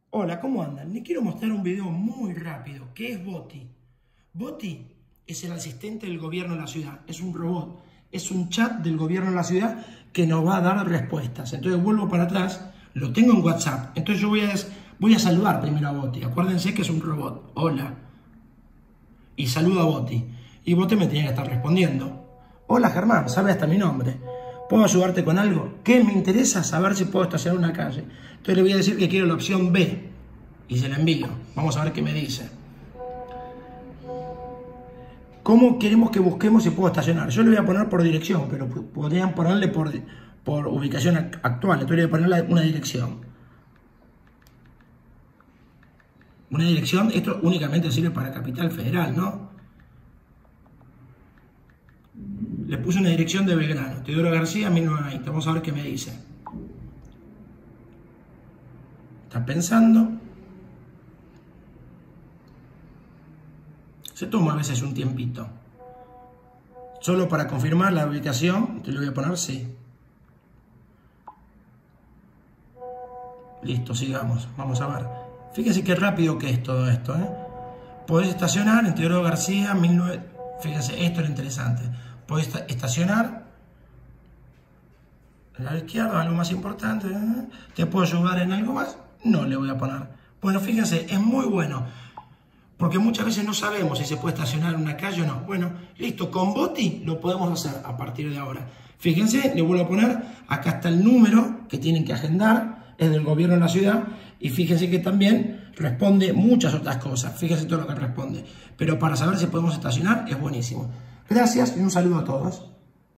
Hola, ¿cómo andan? Les quiero mostrar un video muy rápido, que es Boti. Boti es el asistente del gobierno de la ciudad, es un robot, es un chat del gobierno de la ciudad que nos va a dar respuestas. Entonces vuelvo para atrás, lo tengo en WhatsApp, entonces yo voy a saludar primero a Boti. Acuérdense que es un robot, hola. Y saludo a Boti. Y Boti me tiene que estar respondiendo. Hola Germán, sabe hasta mi nombre. ¿Puedo ayudarte con algo? ¿Qué me interesa? Saber si puedo estacionar una calle. Entonces le voy a decir que quiero la opción B y se la envío. Vamos a ver qué me dice. ¿Cómo queremos que busquemos si puedo estacionar? Yo le voy a poner por dirección, pero podrían ponerle por ubicación actual. Entonces le voy a poner una dirección. Una dirección, esto únicamente sirve para Capital Federal, ¿no? Le puse una dirección de Belgrano, Teodoro García, 1920. Vamos a ver qué me dice. Está pensando. Se toma a veces un tiempito. Solo para confirmar la ubicación, te lo voy a poner sí. Listo, sigamos. Vamos a ver. Fíjense qué rápido que es todo esto, ¿eh? Podés estacionar en Teodoro García, 1920. Fíjense, esto era interesante. Podés estacionar a la izquierda, algo más importante. ¿Te puedo ayudar en algo más? No le voy a poner. Bueno, fíjense, es muy bueno. Porque muchas veces no sabemos si se puede estacionar en una calle o no. Bueno, listo, con Boti lo podemos hacer a partir de ahora. Fíjense, le vuelvo a poner, acá está el número que tienen que agendar, es del gobierno de la ciudad, y fíjense que también responde muchas otras cosas. Fíjense todo lo que responde. Pero para saber si podemos estacionar es buenísimo. Gracias y un saludo a todos.